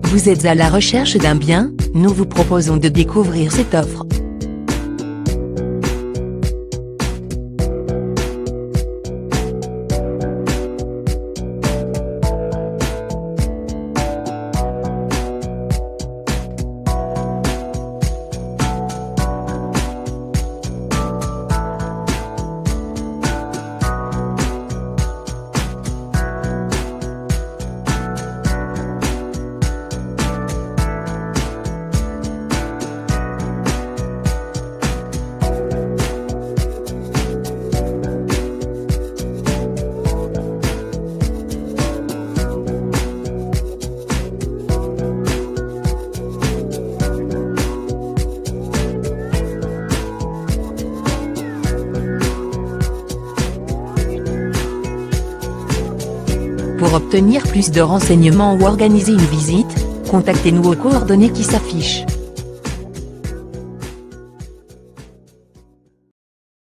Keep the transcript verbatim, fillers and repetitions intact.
Vous êtes à la recherche d'un bien? Nous vous proposons de découvrir cette offre. Pour obtenir plus de renseignements ou organiser une visite, contactez-nous aux coordonnées qui s'affichent.